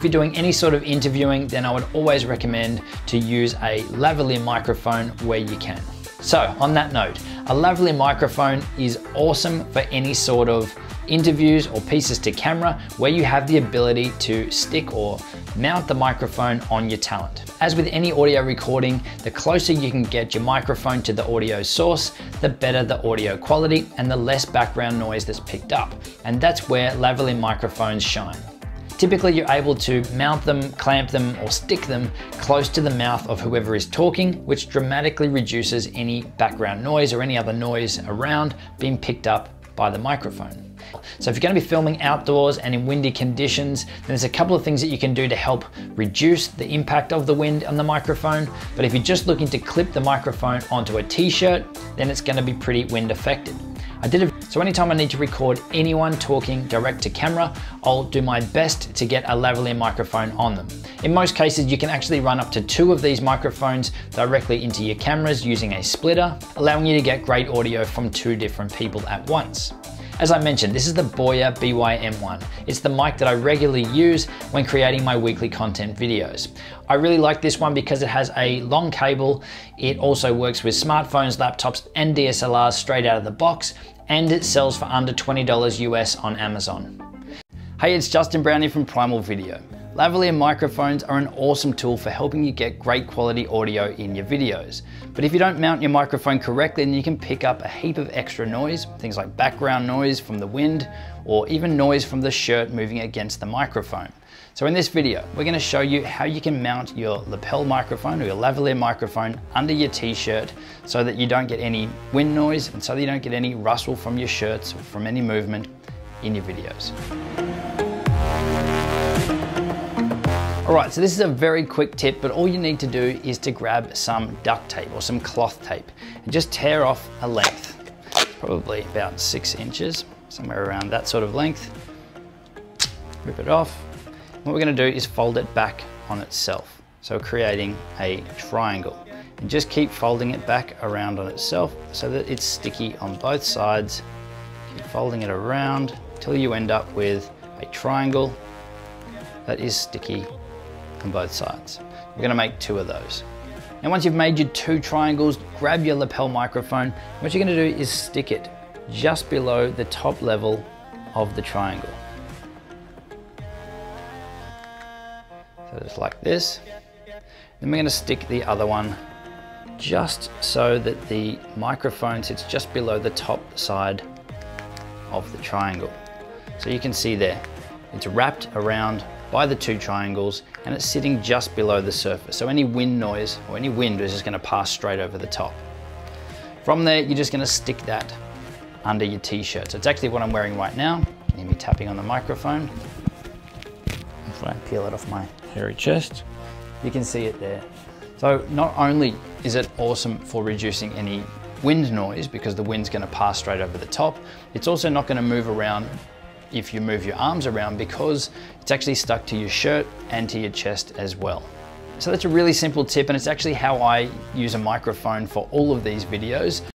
If you're doing any sort of interviewing, then I would always recommend to use a lavalier microphone where you can. So on that note, a lavalier microphone is awesome for any sort of interviews or pieces to camera where you have the ability to stick or mount the microphone on your talent. As with any audio recording, the closer you can get your microphone to the audio source, the better the audio quality and the less background noise that's picked up. And that's where lavalier microphones shine. Typically, you're able to mount them, clamp them, or stick them close to the mouth of whoever is talking, which dramatically reduces any background noise or any other noise around being picked up by the microphone. So if you're going to be filming outdoors and in windy conditions, then there's a couple of things that you can do to help reduce the impact of the wind on the microphone. But if you're just looking to clip the microphone onto a t-shirt, then it's going to be pretty wind affected. So anytime I need to record anyone talking direct to camera, I'll do my best to get a lavalier microphone on them. In most cases, you can actually run up to 2 of these microphones directly into your cameras using a splitter, allowing you to get great audio from 2 different people at once. As I mentioned, this is the Boya BY-M1. It's the mic that I regularly use when creating my weekly content videos. I really like this one because it has a long cable. It also works with smartphones, laptops, and DSLRs straight out of the box, and it sells for under $20 US on Amazon. Hey, it's Justin Brownie from Primal Video. Lavalier microphones are an awesome tool for helping you get great quality audio in your videos. But if you don't mount your microphone correctly, then you can pick up a heap of extra noise, things like background noise from the wind, or even noise from the shirt moving against the microphone. So in this video, we're going to show you how you can mount your lapel microphone or your lavalier microphone under your t-shirt so that you don't get any wind noise and so that you don't get any rustle from your shirts or from any movement in your videos. All right, so this is a very quick tip, but all you need to do is to grab some duct tape or some cloth tape and just tear off a length, probably about 6 inches, somewhere around that sort of length. Rip it off. What we're gonna do is fold it back on itself. So creating a triangle, and just keep folding it back around on itself so that it's sticky on both sides. Keep folding it around till you end up with a triangle that is sticky on both sides. We're gonna make 2 of those. Now once you've made your 2 triangles, grab your lapel microphone. What you're gonna do is stick it just below the top level of the triangle. So just like this. Then we're gonna stick the other one just so that the microphone sits just below the top side of the triangle. So you can see there, it's wrapped around by the 2 triangles and it's sitting just below the surface. So any wind noise or any wind is just gonna pass straight over the top. From there, you're just gonna stick that under your t-shirt. So it's actually what I'm wearing right now. You hear me tapping on the microphone. If I peel it off my hairy chest, you can see it there. So not only is it awesome for reducing any wind noise because the wind's gonna pass straight over the top, it's also not gonna move around if you move your arms around because it's actually stuck to your shirt and to your chest as well. So that's a really simple tip, and it's actually how I use a microphone for all of these videos.